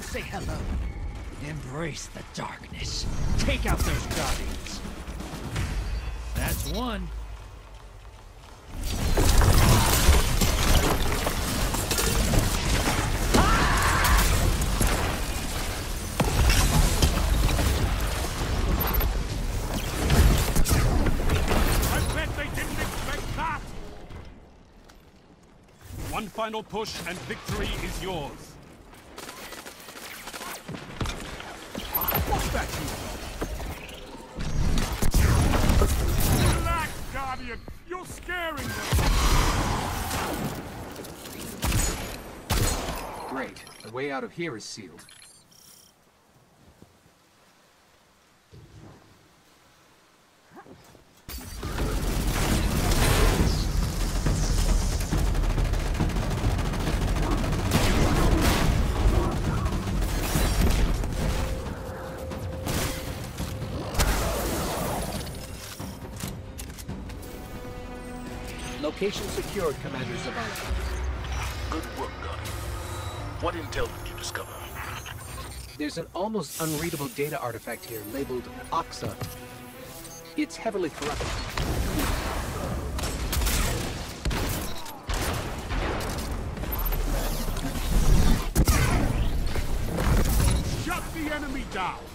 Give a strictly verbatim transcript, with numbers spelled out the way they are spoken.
say hello. Embrace the darkness. Take out those guardians. That's one. One final push and victory is yours. What's that you? Relax, Guardian. You're scaring them. Great. The way out of here is sealed. Location secured, Commander Zavala. Good work, Guardian. What intel did you discover? There's an almost unreadable data artifact here labeled Oxa. It's heavily corrupted. Shut the enemy down!